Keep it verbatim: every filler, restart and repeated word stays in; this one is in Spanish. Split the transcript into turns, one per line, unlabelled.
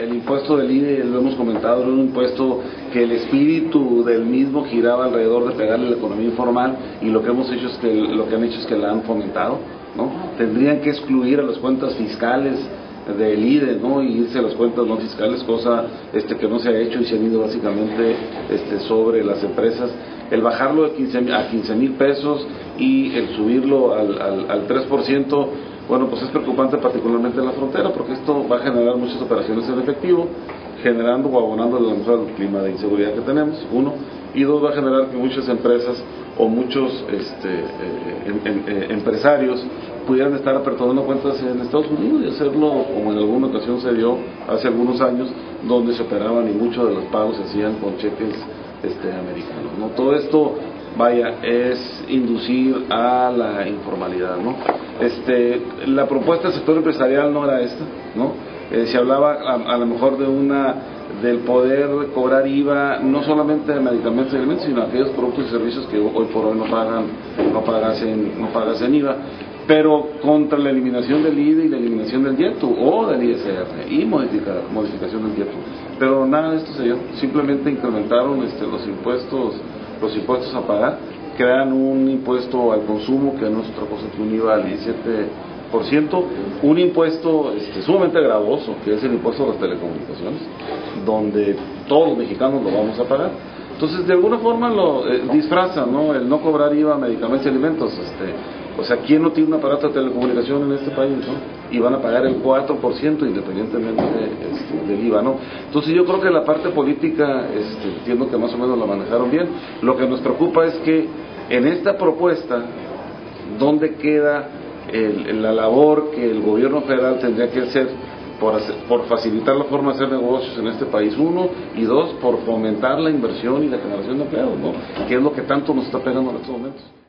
el impuesto del I D E, lo hemos comentado, era un impuesto que el espíritu del mismo giraba alrededor de pegarle a la economía informal, y lo que hemos hecho es que lo que han hecho es que la han fomentado, ¿no? Tendrían que excluir a las cuentas fiscales del I D E, ¿no? Y irse a las cuentas no fiscales, cosa este que no se ha hecho, y se han ido básicamente este sobre las empresas. El bajarlo de quince, a quince mil pesos y el subirlo al, al, al tres por ciento, bueno, pues es preocupante particularmente en la frontera, porque esto va a generar muchas operaciones en efectivo, generando o abonando a lo mejor el clima de inseguridad que tenemos, uno, y dos, va a generar que muchas empresas o muchos este, eh, em, em, eh, empresarios pudieran estar aperturando cuentas en Estados Unidos y hacerlo como en alguna ocasión se dio hace algunos años, donde se operaban y muchos de los pagos se hacían con cheques este, americanos, ¿no? Todo esto, vaya, es inducir a la informalidad, ¿no? Este, la propuesta del sector empresarial no era esta, ¿no? Eh, se hablaba a, a lo mejor de una del poder cobrar I V A no solamente de medicamentos y alimentos, sino aquellos productos y servicios que hoy por hoy no pagan no pagasen, no pagasen I V A, pero contra la eliminación del I D E y la eliminación del IETU o del I S R y modifica, modificación del IETU. Pero nada de esto se dio, simplemente incrementaron este, los impuestos los impuestos a pagar, crean un impuesto al consumo que no es otra cosa que un I V A al diecisiete por ciento, un impuesto este, sumamente gravoso, que es el impuesto a las telecomunicaciones, donde todos los mexicanos lo vamos a pagar. Entonces, de alguna forma lo eh, disfrazan, ¿no? El no cobrar I V A a medicamentos y alimentos. Este, o sea, ¿quién no tiene un aparato de telecomunicación en este país, ¿no? Y van a pagar el cuatro por ciento independientemente de, este, del I V A, ¿no? Entonces, yo creo que la parte política, este, entiendo que más o menos la manejaron bien. Lo que nos preocupa es que en esta propuesta, ¿dónde queda el, la labor que el gobierno federal tendría que hacer por, hacer por facilitar la forma de hacer negocios en este país, uno, y dos, por fomentar la inversión y la generación de empleos, ¿no? Que es lo que tanto nos está pegando en estos momentos.